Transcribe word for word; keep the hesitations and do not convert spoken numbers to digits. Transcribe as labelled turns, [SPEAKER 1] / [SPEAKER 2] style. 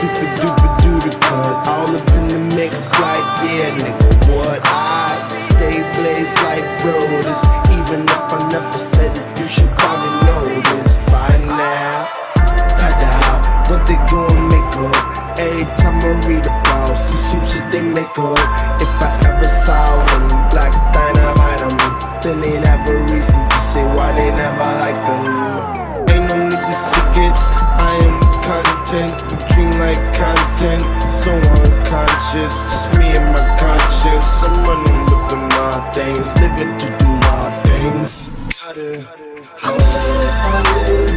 [SPEAKER 1] super duper duper cut. All up in the mix like, yeah, nigga, what? I stay blazed like Brodus. Even if I never said it, you should probably know this by now. Ta-da, what they gon' make up? Every time I read about some, some shit they make up. If I ever saw them black dynamite them, then they'd have a reason to say why they never like them. Ain't no need to seek it, I am content. We dream like content, so unconscious. Just me and my conscience. I'm running with the my things, living to do my things. Cut it.